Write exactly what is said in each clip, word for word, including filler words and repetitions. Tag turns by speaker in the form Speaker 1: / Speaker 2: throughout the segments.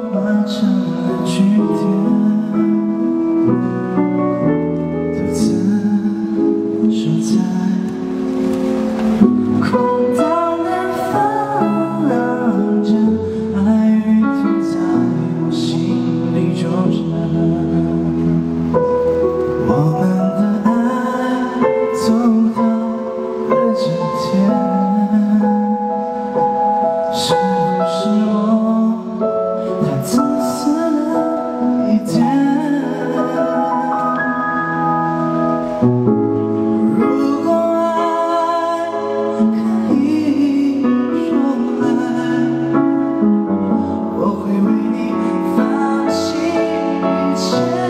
Speaker 1: 化成了句点，独自守在空荡的房间，爱与痛在我心里纠缠。我们的爱走到了今天，是不是我太自私了一点？如果爱可以说爱，我会为你放弃一切。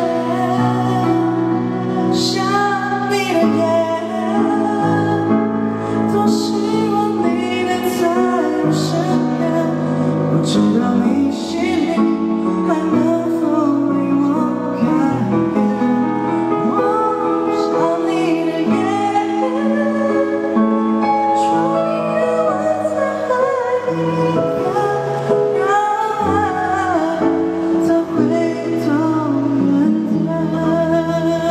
Speaker 1: 想你的夜，多希望你能在我身边。不知道你心里还能否为我改变。我想你的夜，说宁愿我在海里边，让爱再回到原点。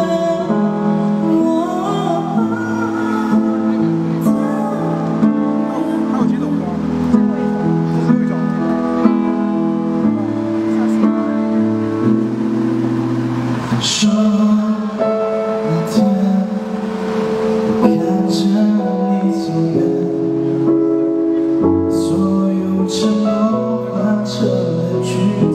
Speaker 1: 说那天我看着你走远，所有承诺化成了句